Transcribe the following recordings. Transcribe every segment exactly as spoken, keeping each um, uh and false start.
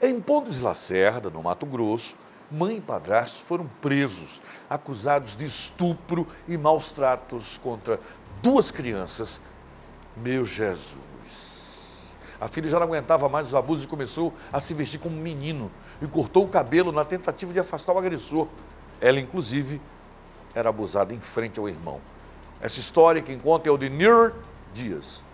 Em Pontes Lacerda, no Mato Grosso, mãe e padrasto foram presos, acusados de estupro e maus tratos contra duas crianças. Meu Jesus! A filha já não aguentava mais os abusos e começou a se vestir como um menino e cortou o cabelo na tentativa de afastar o agressor. Ela, inclusive, era abusada em frente ao irmão. Essa história quem conta é o Denir Dias.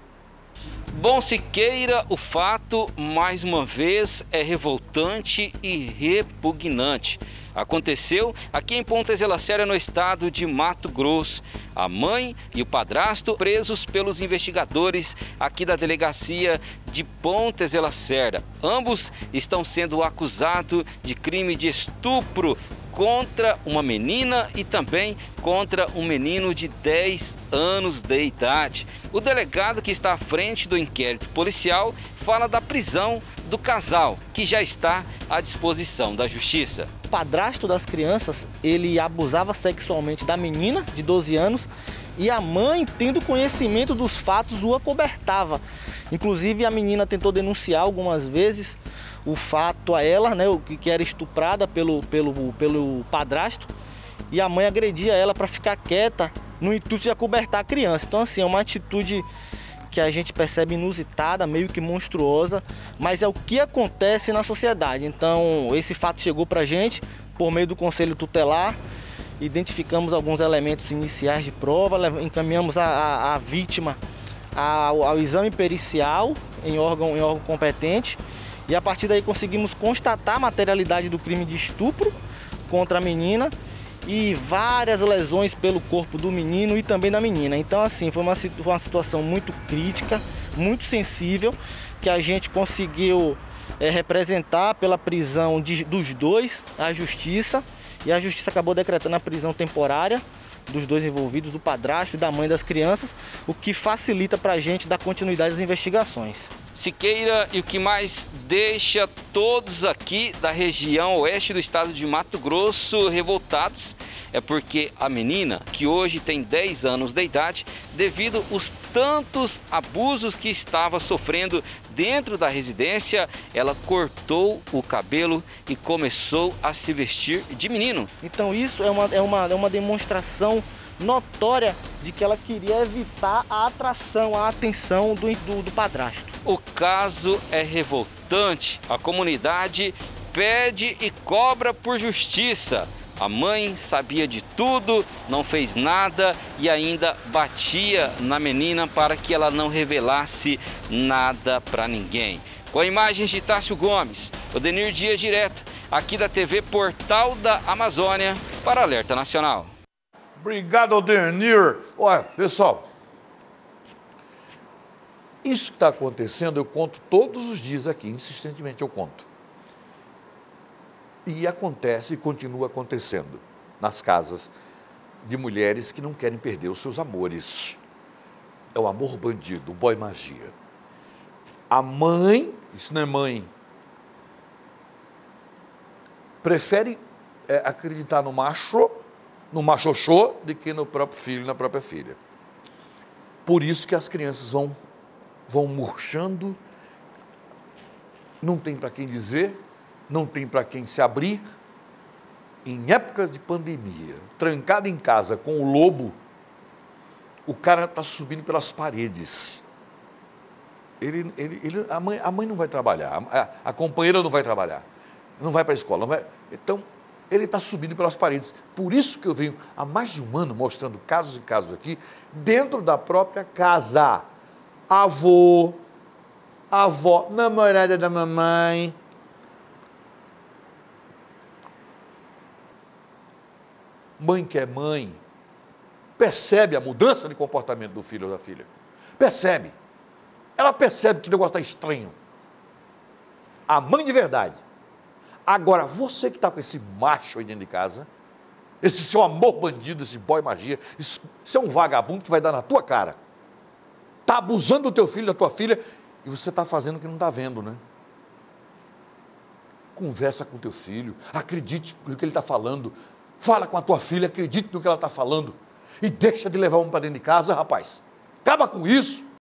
Bom, se queira, o fato, mais uma vez, é revoltante e repugnante. Aconteceu aqui em Pontes Lacerda, no estado de Mato Grosso. A mãe e o padrasto presos pelos investigadores aqui da delegacia de Pontes Lacerda. Ambos estão sendo acusados de crime de estupro contra uma menina e também contra um menino de dez anos de idade. O delegado que está à frente do inquérito policial fala da prisão do casal, que já está à disposição da justiça. O padrasto das crianças, ele abusava sexualmente da menina de doze anos e a mãe, tendo conhecimento dos fatos, o acobertava. Inclusive, a menina tentou denunciar algumas vezes o fato a ela, né, que era estuprada pelo, pelo, pelo padrasto, e a mãe agredia ela para ficar quieta no intuito de acobertar a criança. Então, assim, é uma atitude que a gente percebe inusitada, meio que monstruosa, mas é o que acontece na sociedade. Então, esse fato chegou para a gente por meio do Conselho Tutelar, identificamos alguns elementos iniciais de prova, encaminhamos a, a, a vítima ao, ao exame pericial em órgão, em órgão competente, e a partir daí conseguimos constatar a materialidade do crime de estupro contra a menina e várias lesões pelo corpo do menino e também da menina. Então, assim, foi uma, foi uma situação muito crítica, muito sensível, que a gente conseguiu é, representar pela prisão de, dos dois à justiça, e a justiça acabou decretando a prisão temporária dos dois envolvidos, do padrasto e da mãe das crianças, o que facilita para a gente dar continuidade às investigações. Siqueira, e o que mais deixa todos aqui da região oeste do estado de Mato Grosso revoltados é porque a menina, que hoje tem dez anos de idade, devido aos tantos abusos que estava sofrendo dentro da residência, ela cortou o cabelo e começou a se vestir de menino. Então isso é uma, é uma, é uma demonstração notória de que ela queria evitar a atração, a atenção do, do, do padrasto. O caso é revoltante. A comunidade pede e cobra por justiça. A mãe sabia de tudo, não fez nada e ainda batia na menina para que ela não revelasse nada para ninguém. Com imagens de Tássio Gomes, Odenir Dias, direto aqui da T V Portal da Amazônia para Alerta Nacional. Obrigado, Odenir. Olha, pessoal, isso que está acontecendo eu conto todos os dias aqui, insistentemente eu conto. E acontece e continua acontecendo nas casas de mulheres que não querem perder os seus amores. É o amor bandido, o boy magia. A mãe, isso não é mãe, prefere é, acreditar no macho, no machoxô, do que no próprio filho e na própria filha. Por isso que as crianças vão, vão murchando, não tem para quem dizer, não tem para quem se abrir. Em épocas de pandemia, trancado em casa com o lobo, o cara está subindo pelas paredes. Ele, ele, ele, a, mãe, a mãe não vai trabalhar, a, a companheira não vai trabalhar, não vai para a escola. Não vai, então, ele está subindo pelas paredes. Por isso que eu venho há mais de um ano mostrando casos e casos aqui, dentro da própria casa. Avô, avó, namorada da mamãe. Mãe que é mãe, percebe a mudança de comportamento do filho ou da filha. Percebe. Ela percebe que o negócio está estranho. A mãe de verdade. Agora, você que está com esse macho aí dentro de casa, esse seu amor bandido, esse boy magia, isso, isso é um vagabundo que vai dar na tua cara. Está abusando do teu filho, da tua filha, e você está fazendo o que não está vendo, né? Conversa com teu filho, acredite no que ele está falando. Fala com a tua filha, acredite no que ela está falando. E deixa de levar um para dentro de casa, rapaz. Acaba com isso.